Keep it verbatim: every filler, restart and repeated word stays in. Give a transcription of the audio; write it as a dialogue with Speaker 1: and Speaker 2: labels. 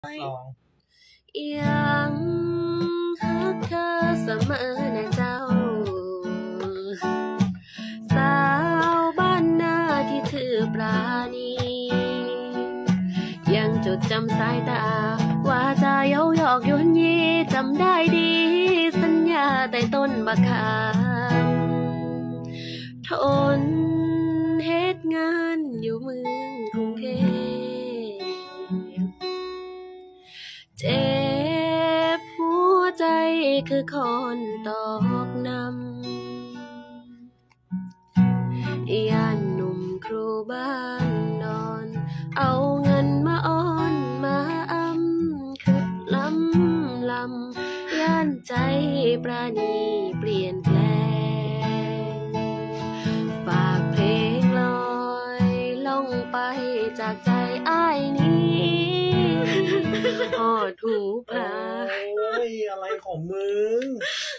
Speaker 1: สอง
Speaker 2: ยังฮักเธอเสมอนะเจ้าสาวบ้านนาที่ถือปราณียังจดจำสายตาว่าจะเย้าหยอกยวนยีจำได้ดีสัญญาแต่ต้นบักขามทนเฮ็ดงานอยู่เมืองกรุงเทพเจ็บหัวใจคือคนตอกนำย่านหนุ่มครูบ้านนอนเอาเงินมาอ้อนมาอำคือลำลำย่านใจปราณีเปลี่ยนแปลงฝากเพลงลอยล่องไปจากใจอ้ายนี้หอดหูผา
Speaker 1: โอ้ยอะไรของมึง